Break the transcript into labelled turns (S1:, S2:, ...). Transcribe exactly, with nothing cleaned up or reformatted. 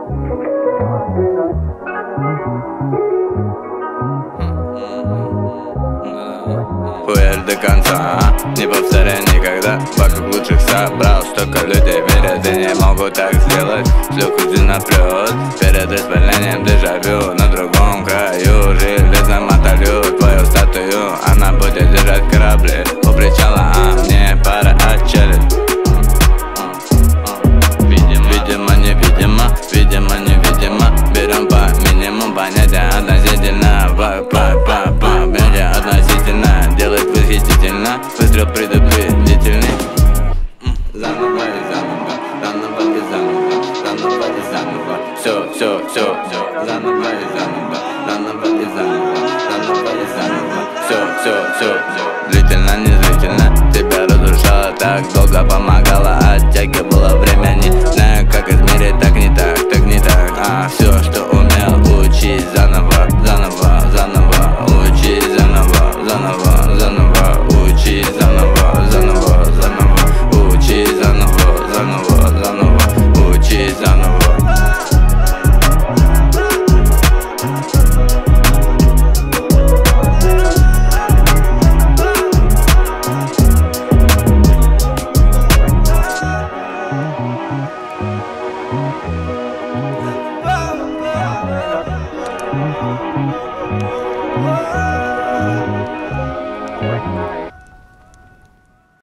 S1: Хуярь до конца, не повторяй никогда. Вокруг лучших собрал, столько людей верят и не могут так сделать. С легкостью наплёт, перед распылением дежавю. На другом краю железно мотолю твою статую. Она будет держать корабли у причала, а мне пора отчалить. Видимо, видимо, невидимо, видимо, невидимо. Берем по минимуму понятия относительно. Па-па-па-па, понятия относительно. Делать восхитительно, выстрел предупредительный. Заново и заново, заново и заново, заново и заново. Все, все, все, все. Заново и заново, заново и заново, заново и заново. Все, все, все, все. Длительно, не длительно. Тебя разрушала, так долго помогала, оттягивала время. Не знаю, как измерить, так не так, так не так. А все, что умел, учись заново, заново, заново. Учись заново, заново, заново. Учись заново, заново, заново. Учись заново, заново, заново. Учись заново.
S2: Whoa.